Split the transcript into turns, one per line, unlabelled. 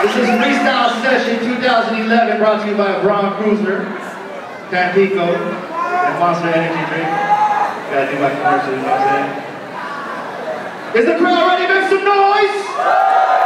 This is Freestyle Session 2011, brought to you by Braun Cruiser, Tampico, and Monster Energy Drink. Gotta do my commercial, you know what I'm saying? Is the crowd ready? Make some noise!